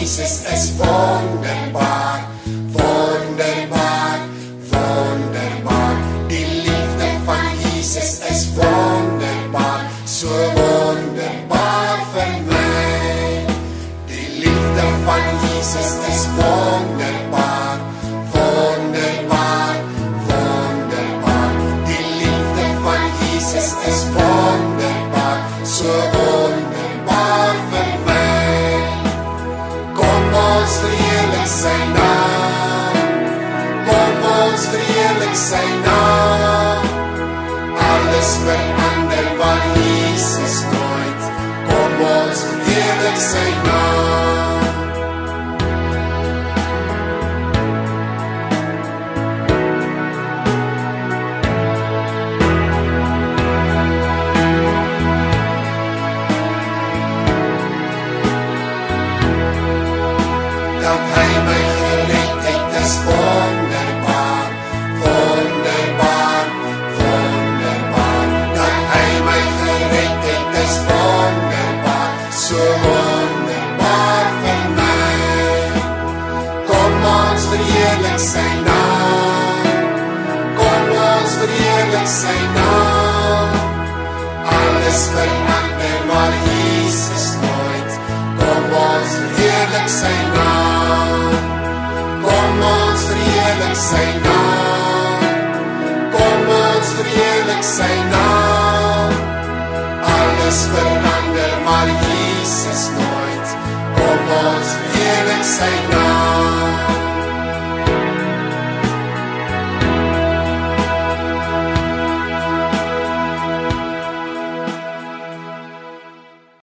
Jesus is wonderbaar, wonderbaar, wonderbaar. Die liefde van Jesus is wonderbaar, so wonderbaar vir my. Die liefde van Jesus is wonderbaar, wonderbaar, wonderbaar. Die liefde van Jesus is wonderbaar, so wonderbaar vir my. Kom ons verheerlik sy naam, kom ons verheerlik sy naam. Alles verander maar Jesus nooit, kom ons verheerlik sy naam. Dat hy my gered het, is wonderbaar, wonderbaar, wonderbaar. Dat hy my gered het, is wonderbaar, so wonderbaar vir my. Kom ons verheerlik sy naam, kom ons verheerlik sy naam. Alles verander maar Jesus nooit, kom ons verheerlik sy naam. Kom ons verheerlik sy naam, kom ons verheerlik sy naam. Alles verander maar Jesus nooit, kom ons verheerlik sy naam.